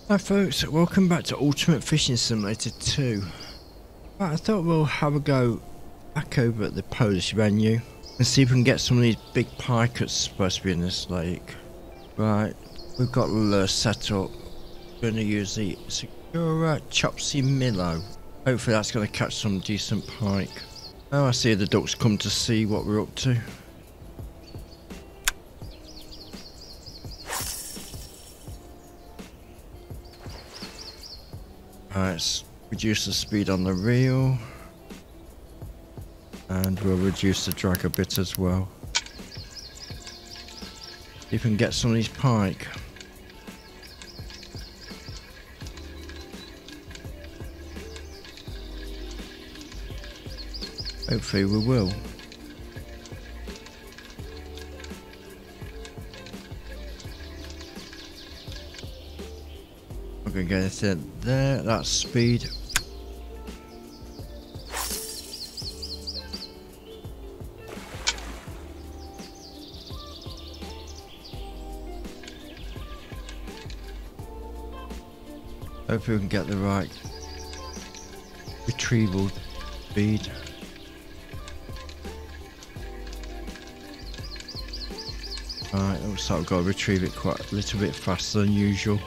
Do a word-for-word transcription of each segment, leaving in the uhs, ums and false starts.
Hi folks, welcome back to Ultimate Fishing Simulator two. Right, I thought we'll have a go back over at the Polish venue and see if we can get some of these big pike that's supposed to be in this lake. Right, we've got the lure set up. We're going to use the Secura Chopsy Milo. Hopefully that's going to catch some decent pike. Now I see the ducks come to see what we're up to. Alright, let's reduce the speed on the reel, and we'll reduce the drag a bit as well. See if we can get some of these pike. Hopefully we will. I'm gonna get it there, that's speed. Hopefully we can get the right retrieval speed. Alright, looks like I've got to retrieve it quite a little bit faster than usual.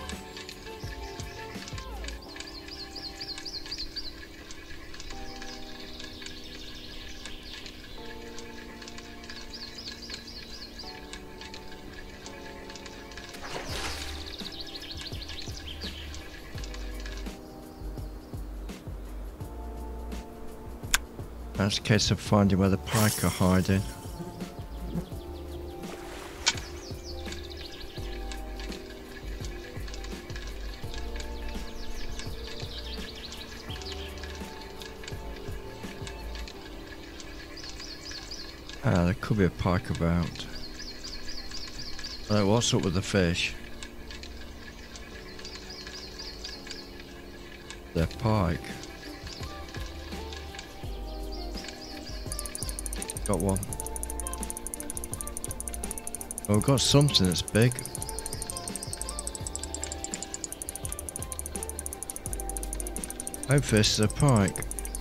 That's a case of finding where the pike are hiding. Ah, there could be a pike about. Oh, what's up with the fish? They're pike. Got one. Oh, we've got something that's big. Hopefully this is a pike.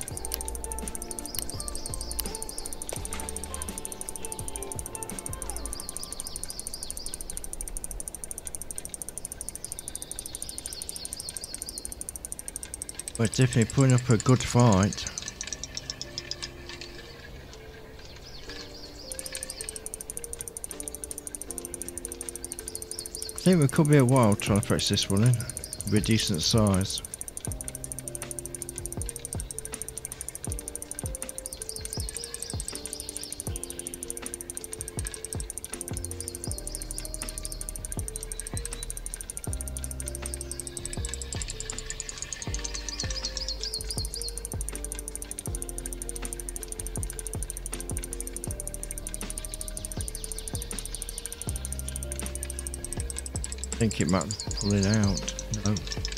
We're definitely putting up a good fight. I think we could be a while trying to fetch this one in. It'll be a decent size. I think it might pull it out. No.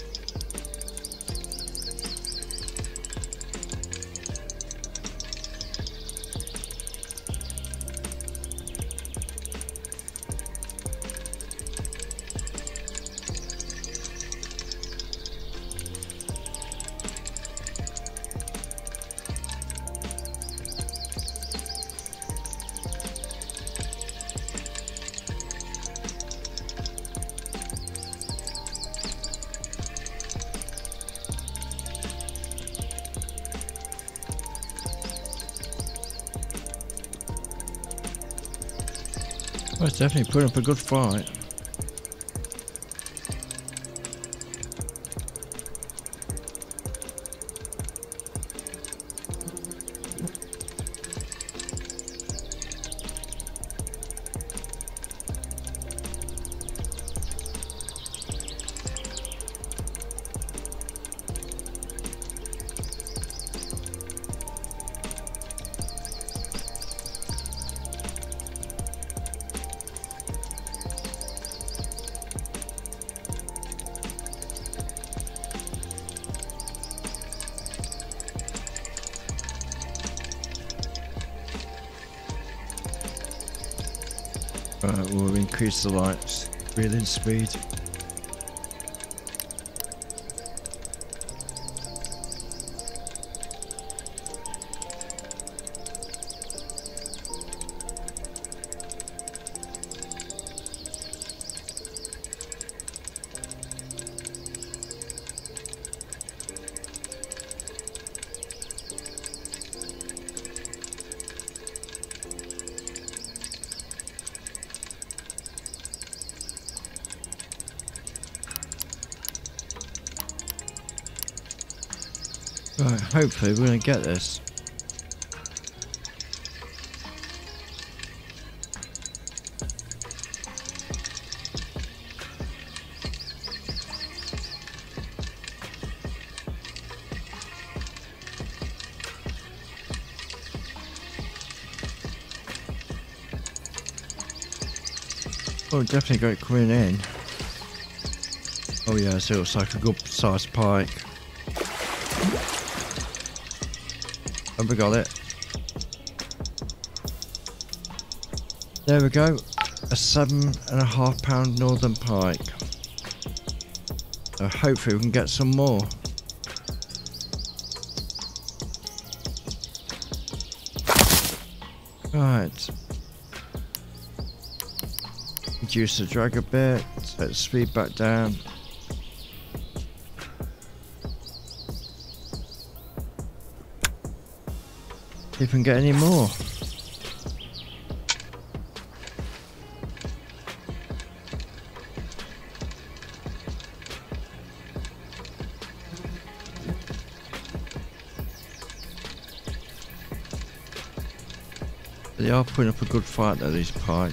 Well, it's definitely putting up a good fight. Right, we'll increase the lights, reeling speed. Right, hopefully we're going to get this. Oh, definitely got it coming in. Oh yeah, so it looks like a good sized pike. Have we got it? There we go. A seven and a half pound northern pike. So hopefully we can get some more. Right. Reduce the drag a bit. Let's speed back down. See if we can get any more. They are putting up a good fight though, these pike.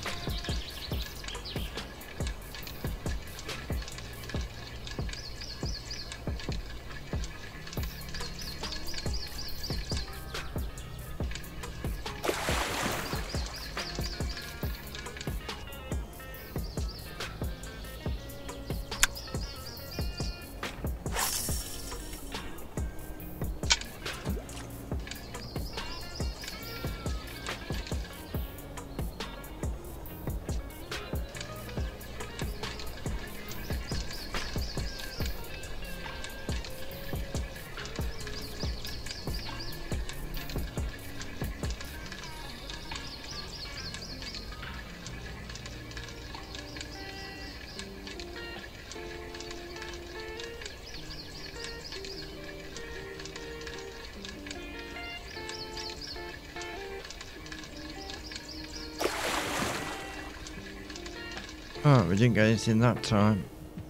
Oh, we didn't get anything that time.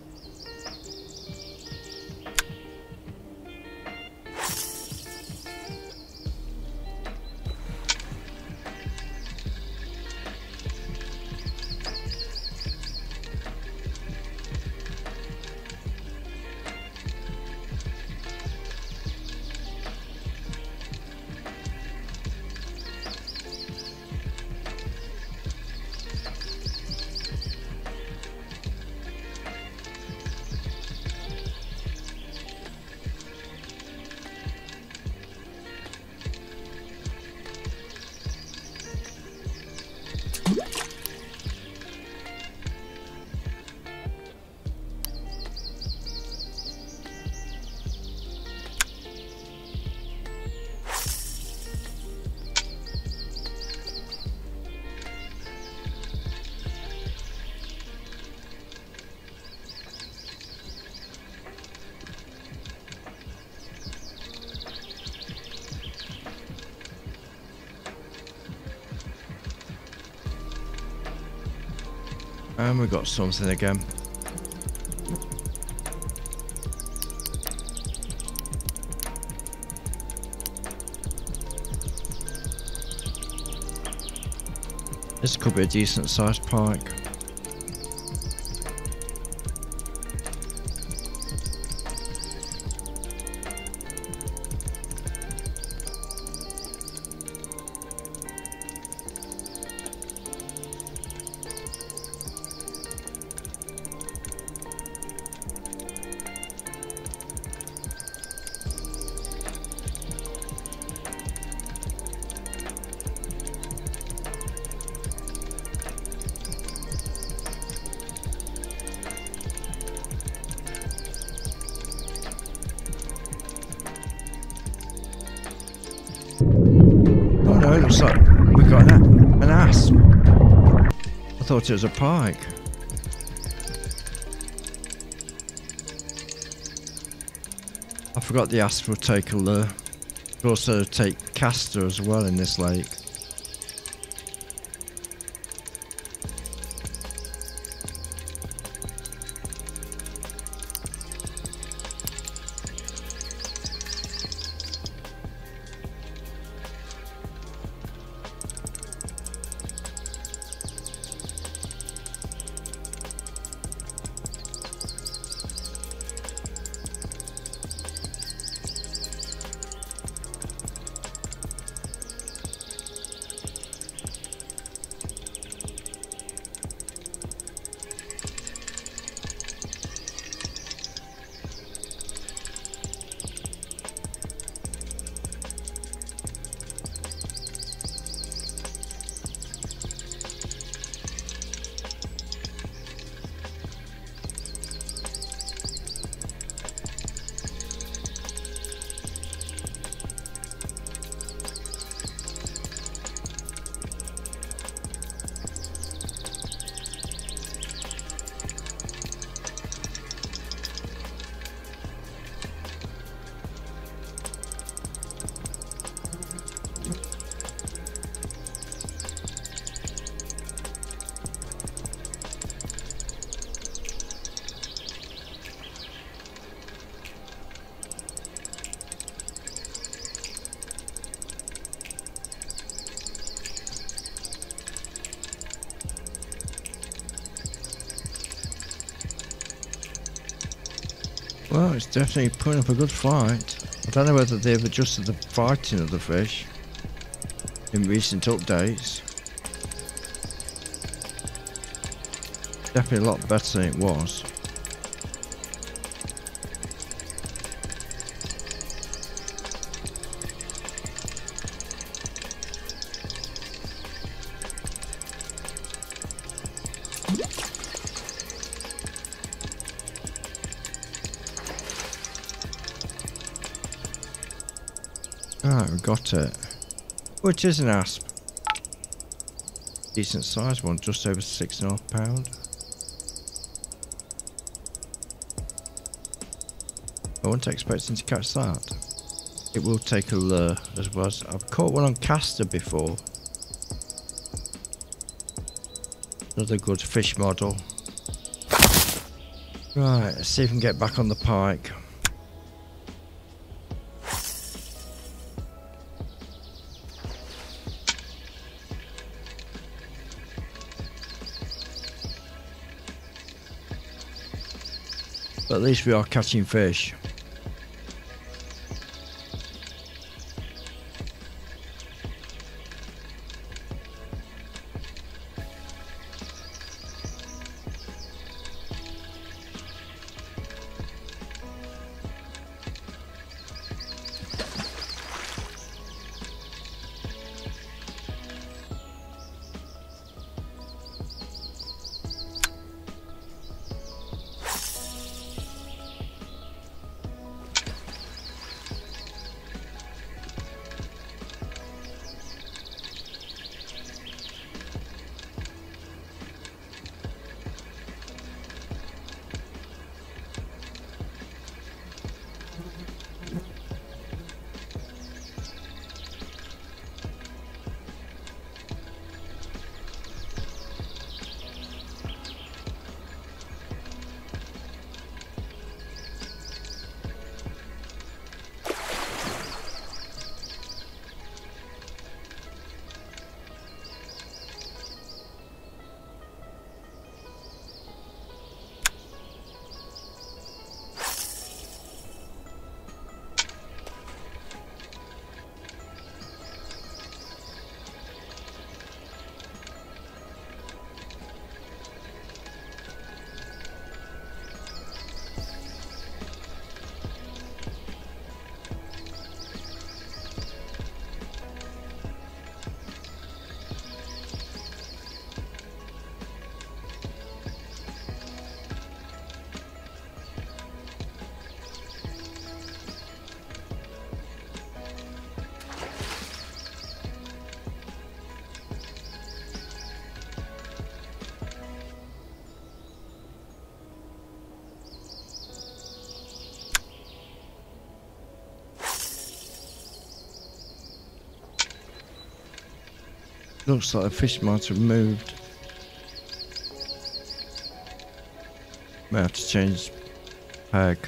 And we got something again. This could be a decent sized pike. Oh no, it looks like we got an, an ass. I thought it was a pike. I forgot the ass will take a lure. Could also take castor as well in this lake. Well, it's definitely putting up a good fight. I don't know whether they've adjusted the fighting of the fish in recent updates. Definitely a lot better than it was. Right, we got it. Oh, it is an asp. Decent sized one, just over six and a half pound. I wasn't expecting to catch that. It will take a lure as well. I've caught one on caster before. Another good fish model. Right, let's see if we can get back on the pike. But at least we are catching fish. Looks like the fish might have moved. May have to change peg.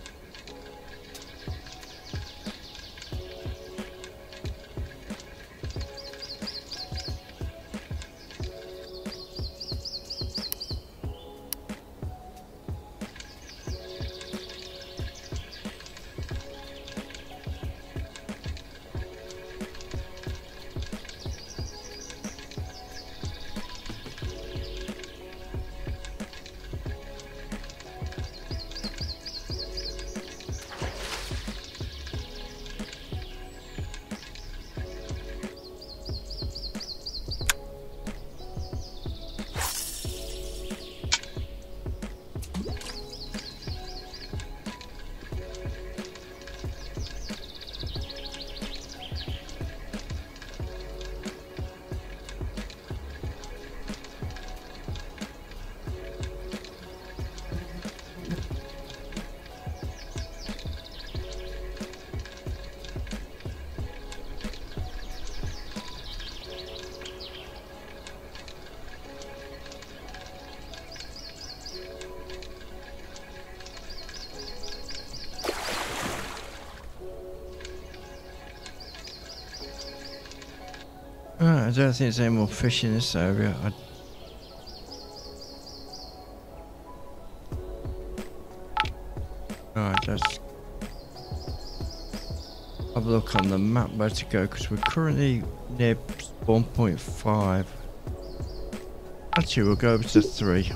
Right, I don't think there's any more fish in this area. I... Alright, let's have a look on the map where to go, because we're currently near one point five. Actually, we'll go over to three.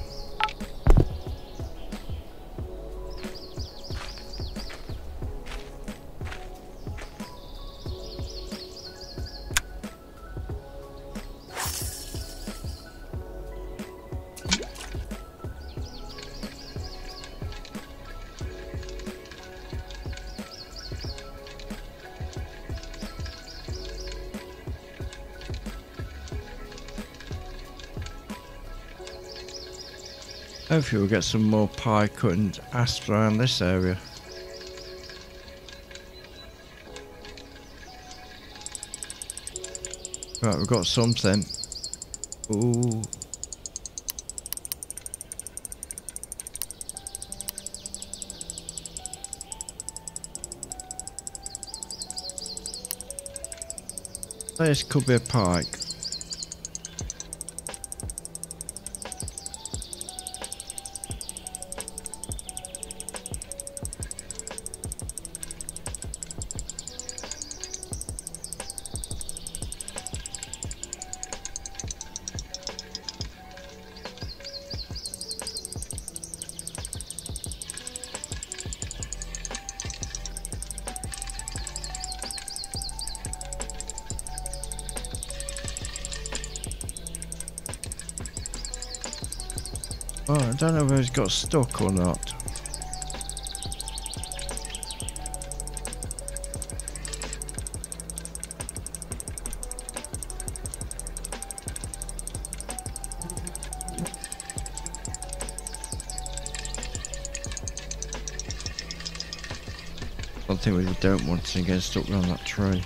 Hopefully we'll get some more pike and asps around this area. Right, we've got something. Ooh. This could be a pike. Oh, I don't know if he's got stuck or not. One thing we don't want to get stuck on that tree.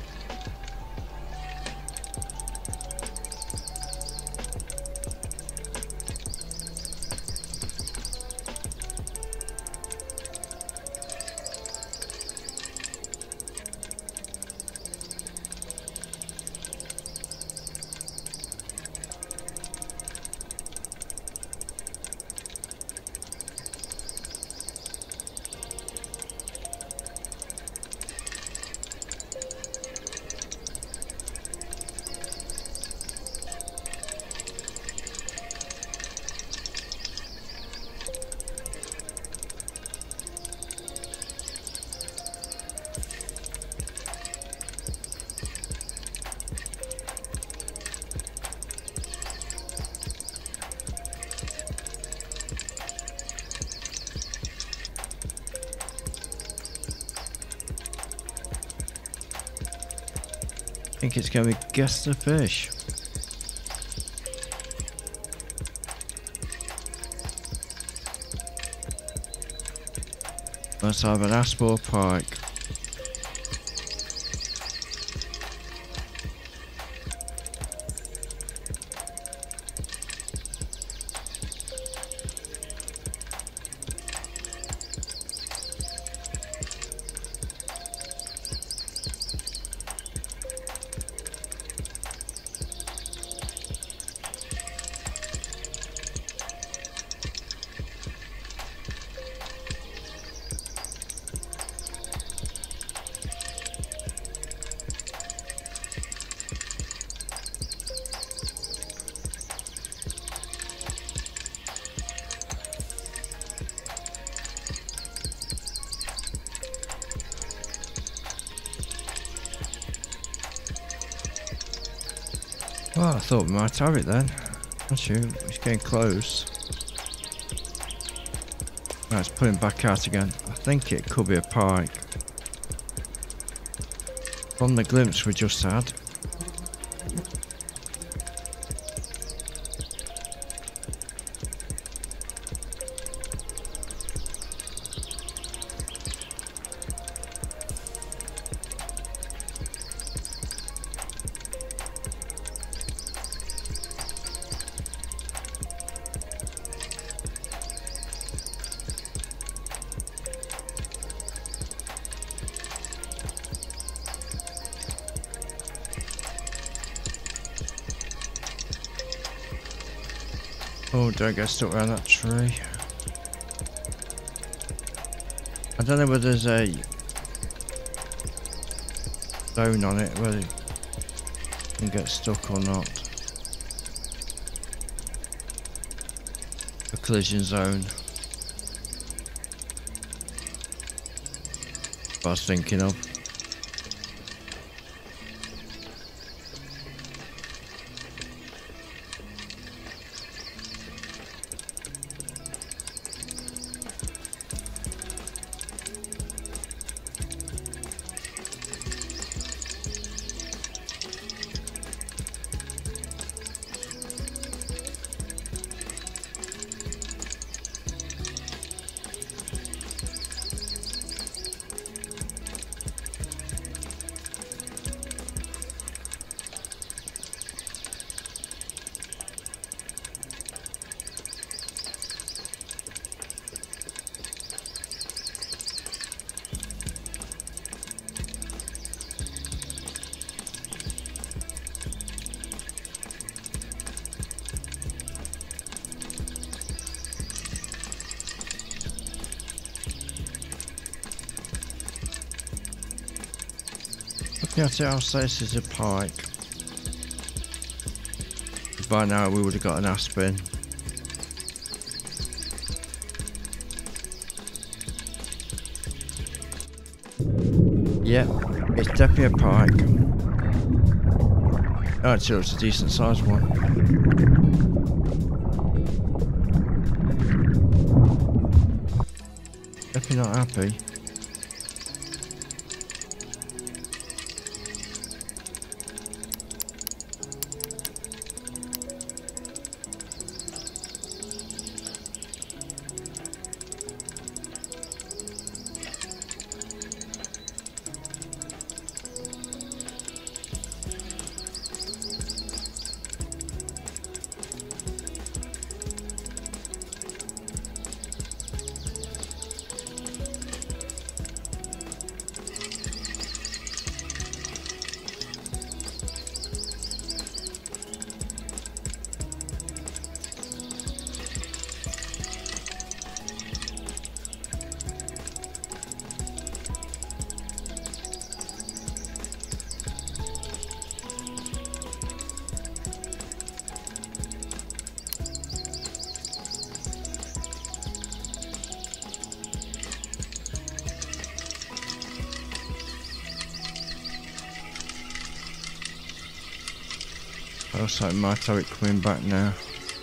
I think it's going to be guess the fish. Let's have an asp or pike. Well, I thought we might have it then. Actually, it's getting close. Right, let's put him back out again. I think it could be a pike. From the glimpse we just had. Oh, don't get stuck around that tree. I don't know whether there's a zone on it, whether it can get stuck or not. A collision zone. What I was thinking of. Looking at it, I'll say this is a pike. By now we would have got an aspen. Yep, it's definitely a pike. Oh, actually, it's a decent sized one. Definitely not happy. Looks like we might have it coming back now.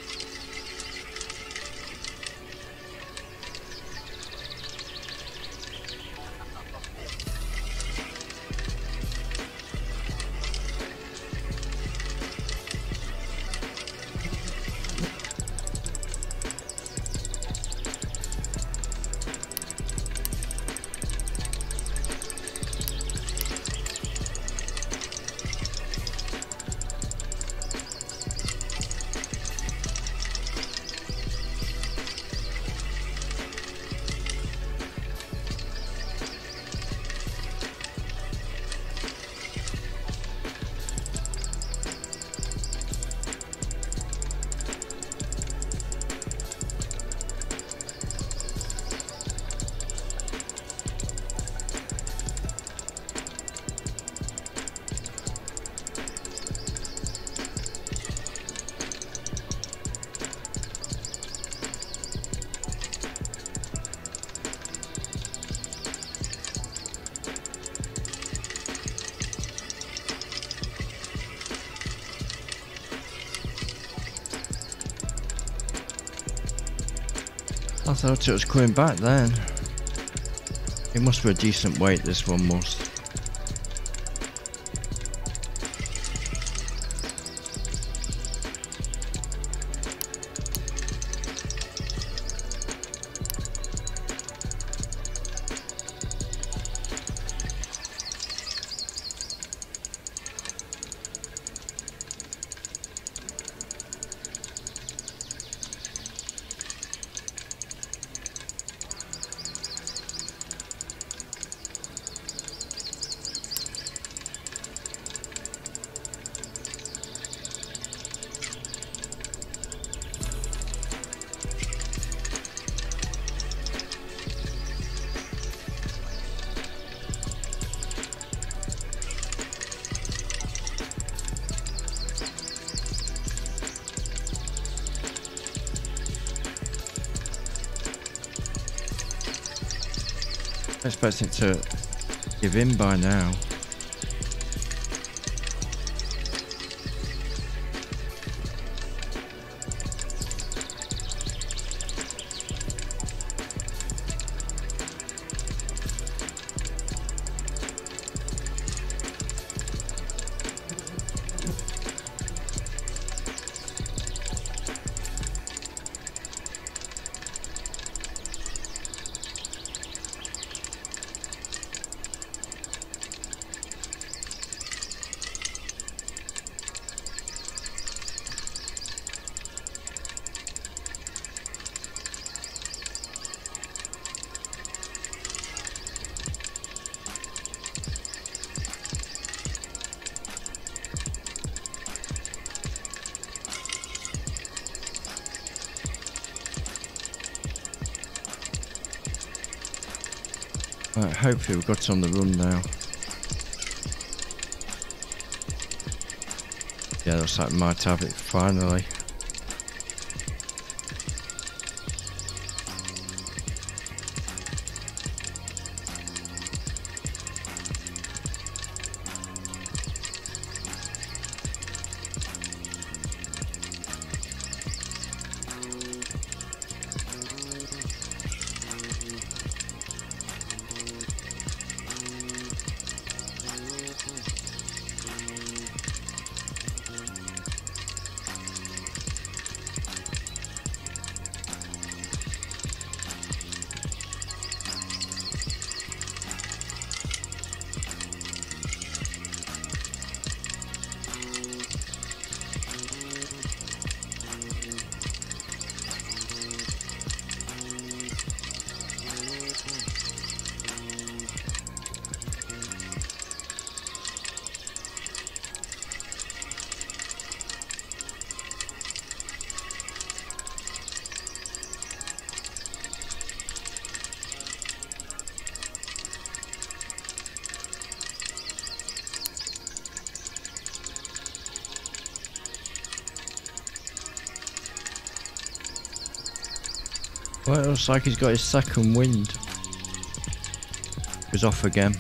I thought it was coming back then. It must be a decent weight, this one must. I expect it to give in by now. Right, hopefully we've got it on the run now. Yeah, looks like we might have it finally. Well, it looks like he's got his second wind. He's off again.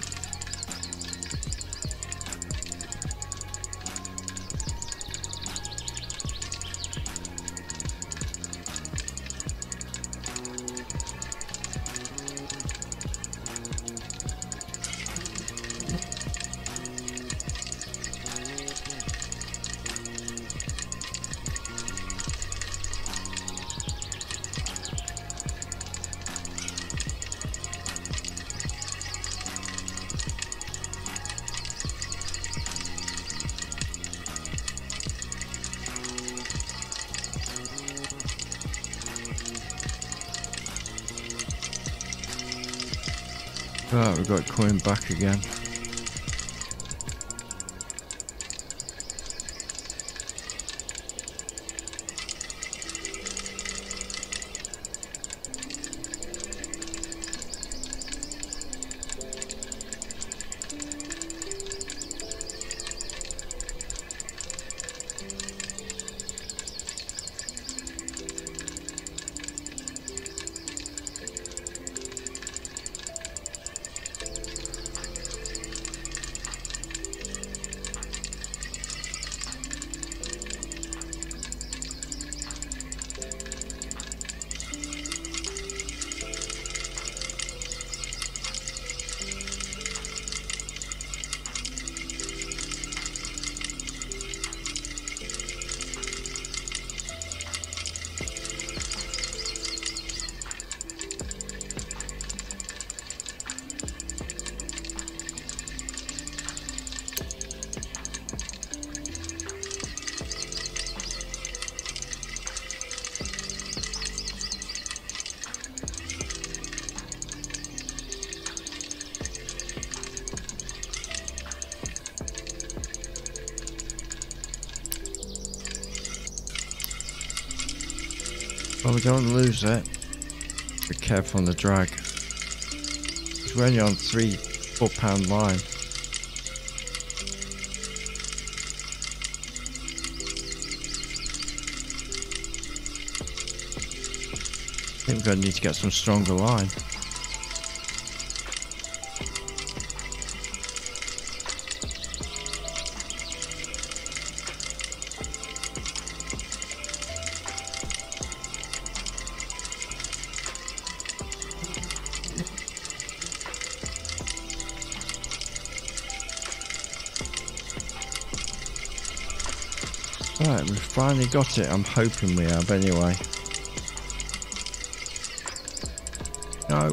Right, we've got it coming back again. Well, we don't lose it. Be careful on the drag. We're only on three four pound line. I think we're going to need to get some stronger line. Right, we finally got it. I'm hoping we have anyway. No.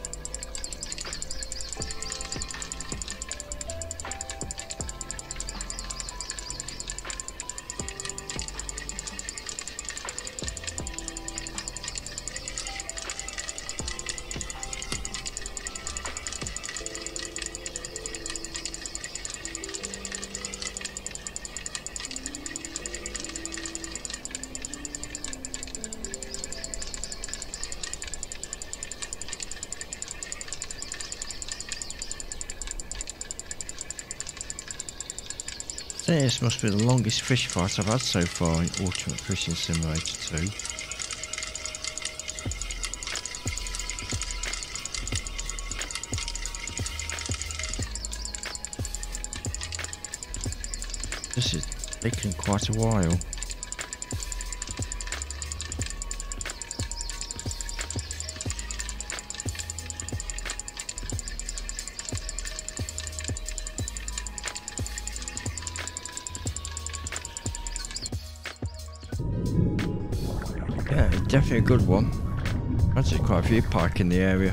This must be the longest fish fight I've had so far in Ultimate Fishing Simulator two. This is taking quite a while. Yeah, definitely a good one. Actually quite a few pike in the area.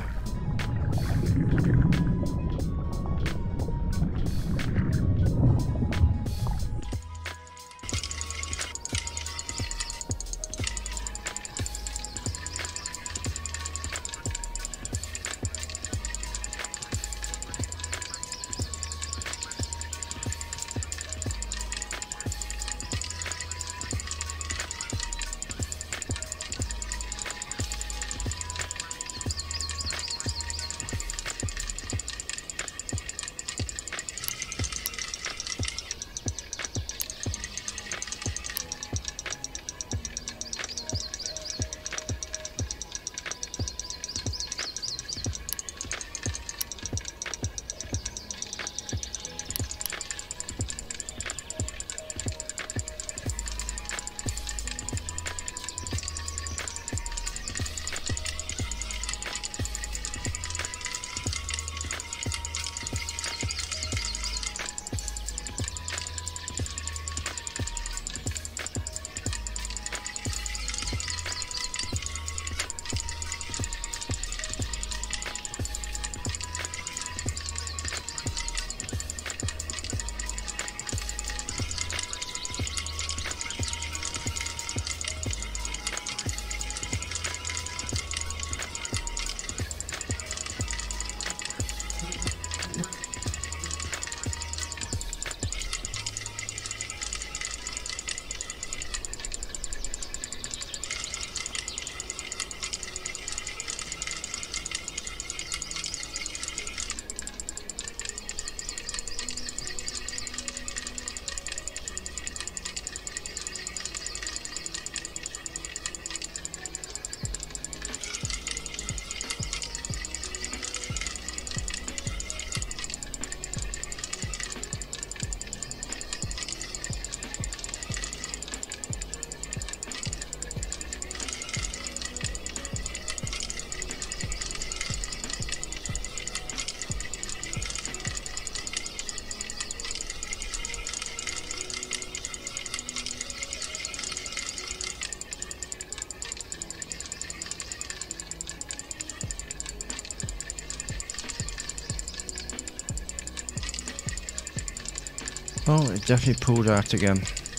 Oh, it definitely pulled out again.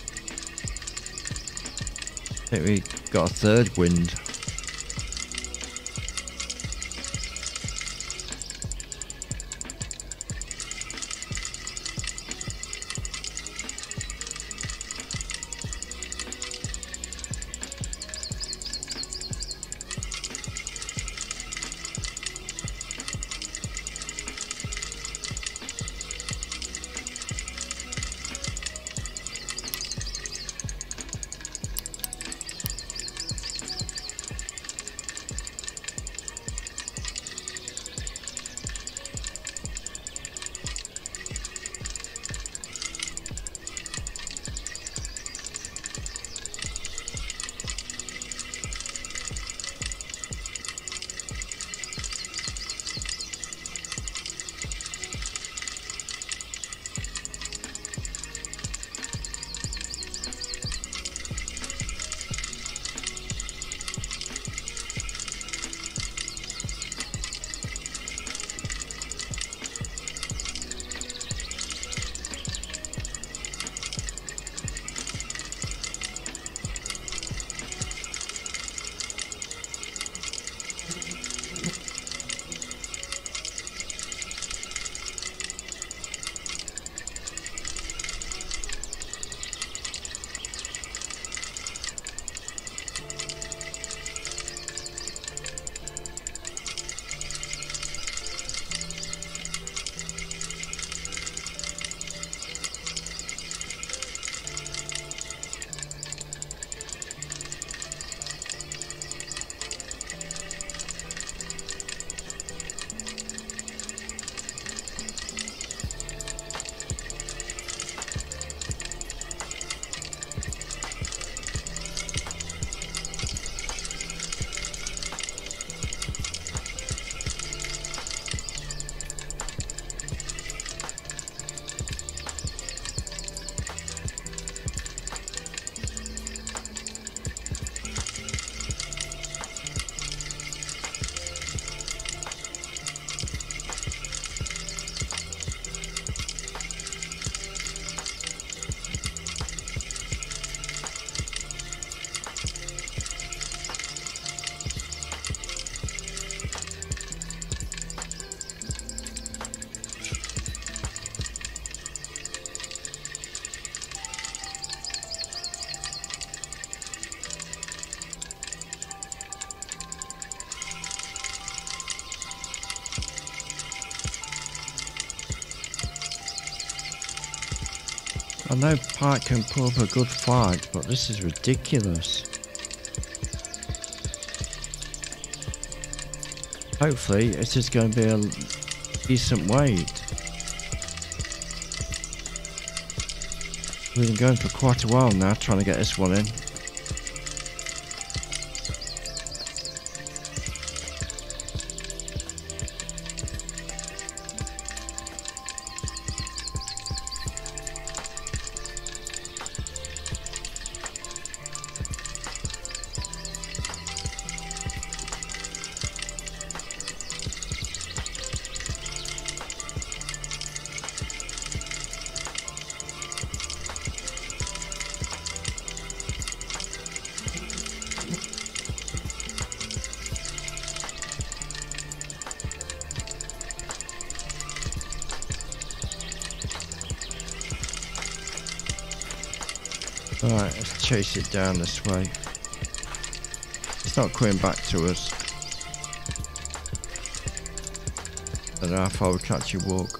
I think we got a third wind. I know pike can put up a good fight, but this is ridiculous. Hopefully it is going to be a decent weight. We've been going for quite a while now trying to get this one in. Alright, let's chase it down this way. It's not coming back to us. I don't know how far we can actually walk.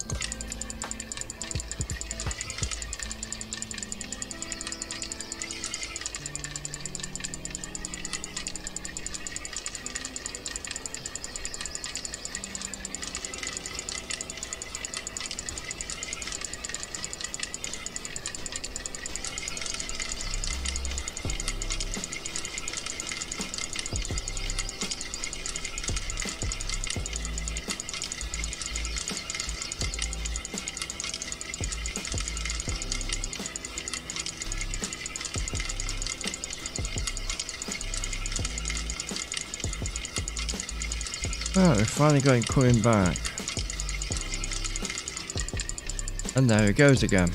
Oh, we're finally going coming back. And there it goes again.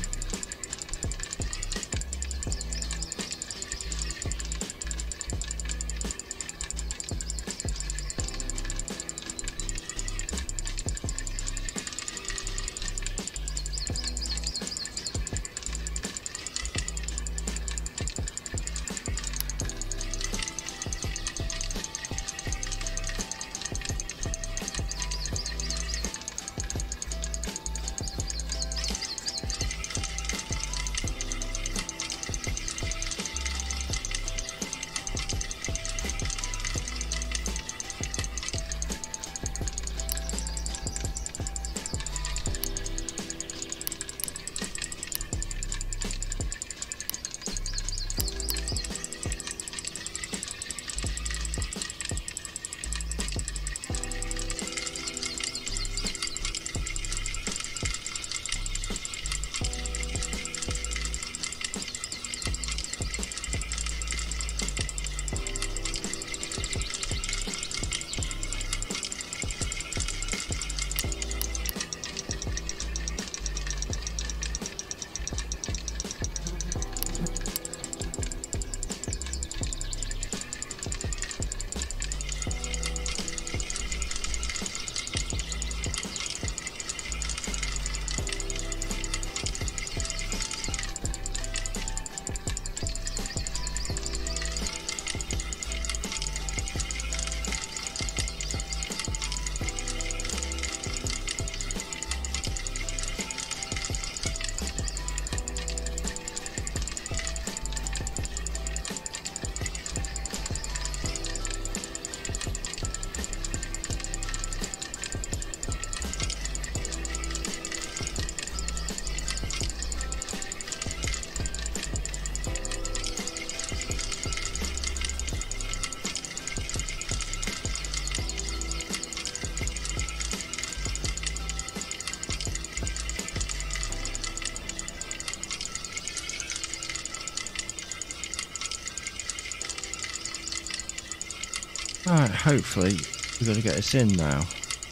Alright, hopefully we're going to get us in now.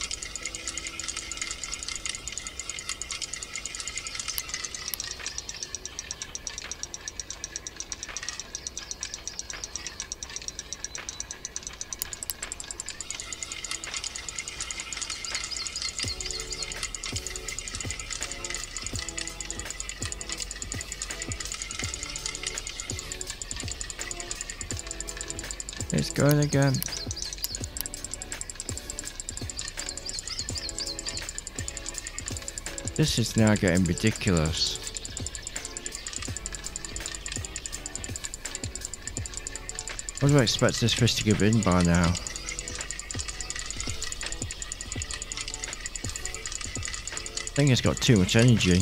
It's going again. This is now getting ridiculous. I would expect this fish to give in by now. I think it's got too much energy.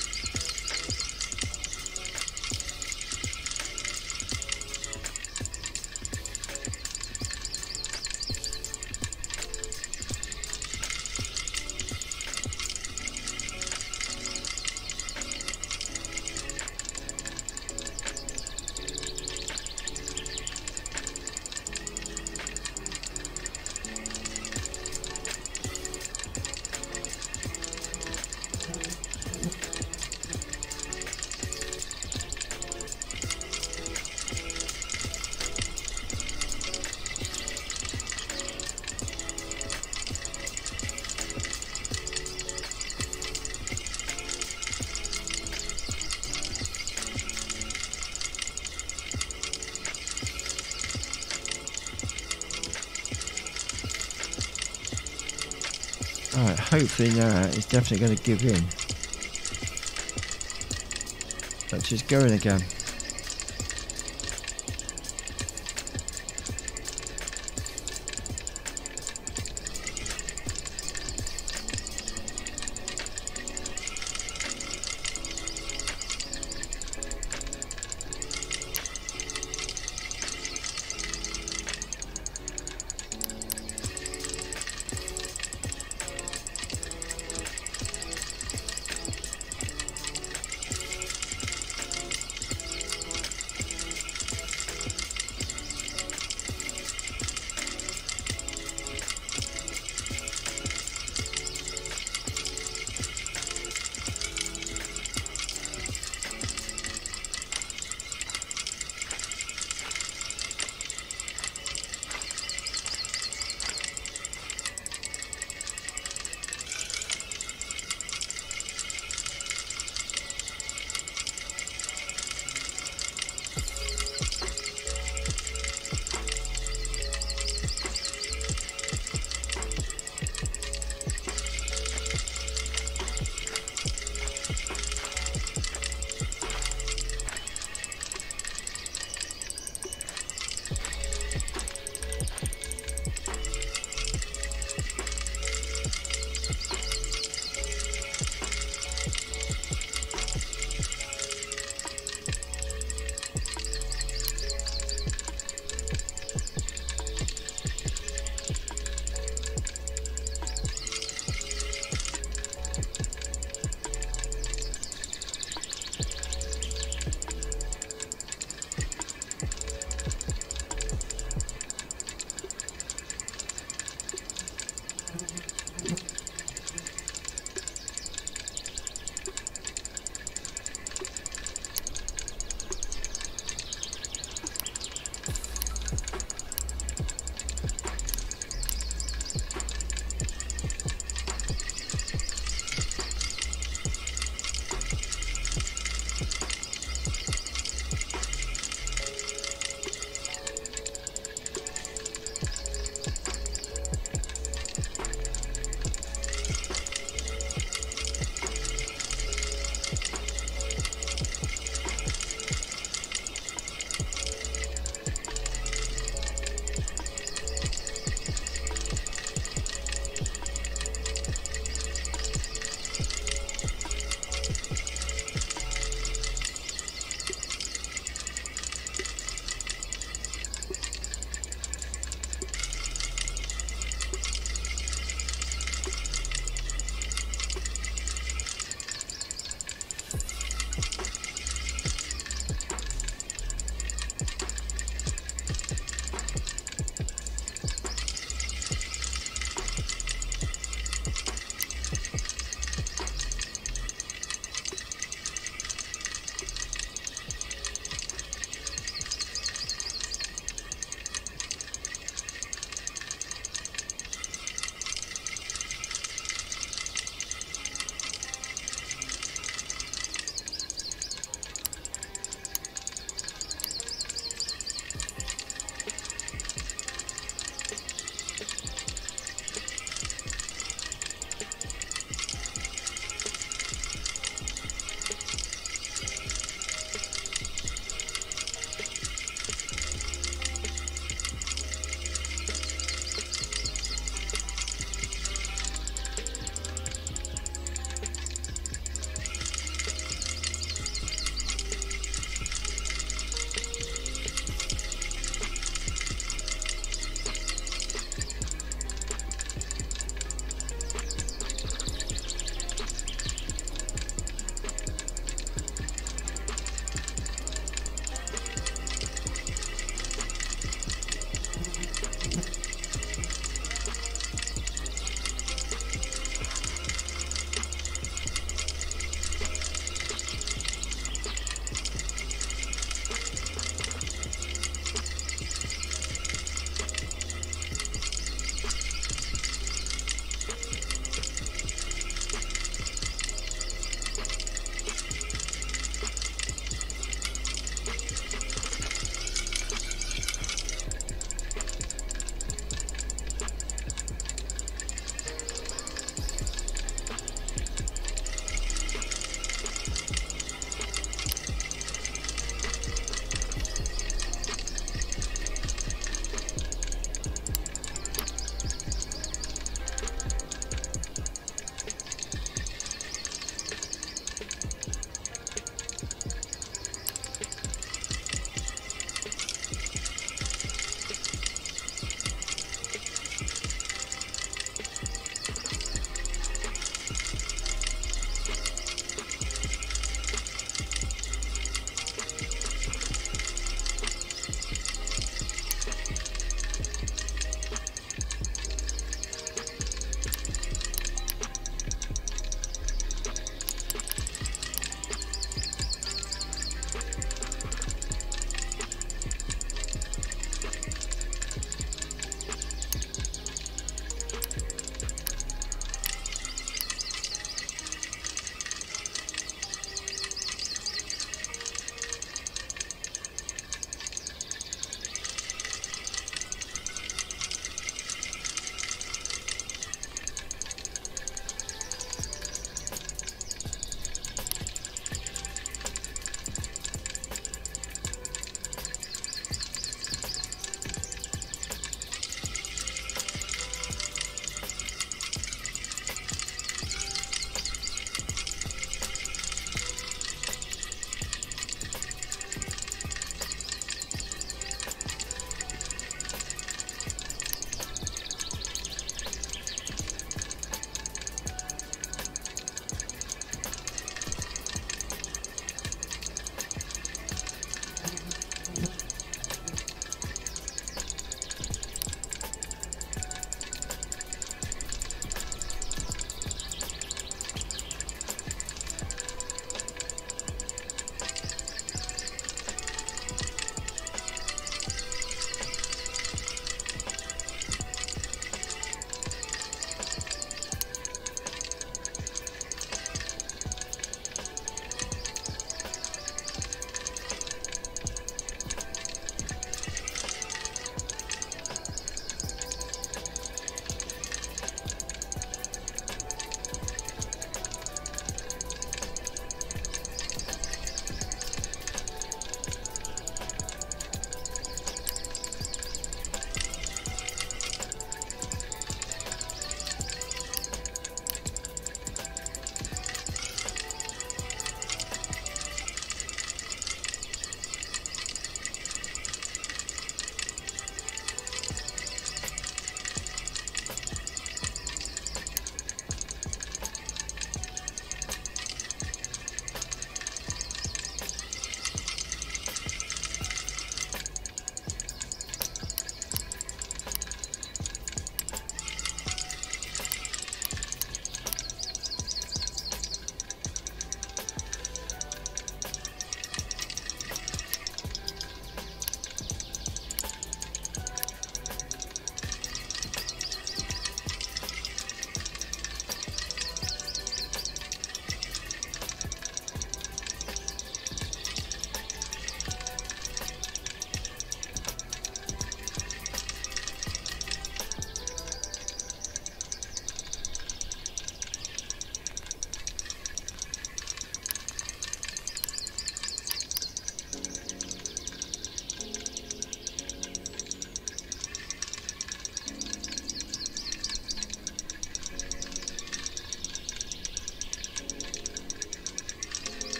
Alright, hopefully now it's definitely going to give in. But she's going again.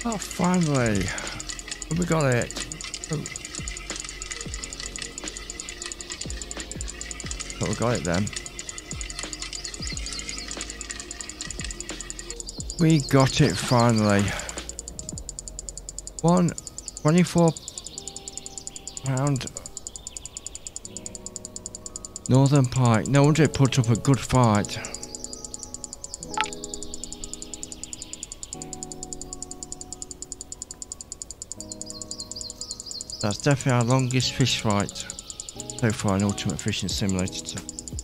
Oh, finally. We got it. Oh. But we got it then. We got it finally. One twenty-four pound Northern Pike. No wonder it put up a good fight. That's definitely our longest fish fight so far in Ultimate Fishing Simulator two.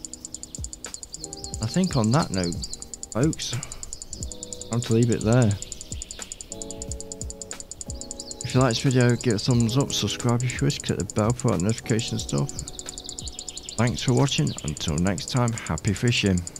I think on that note, folks, time to leave it there. If you like this video, give it a thumbs up, subscribe if you wish, click the bell for notification stuff. Thanks for watching, until next time, happy fishing.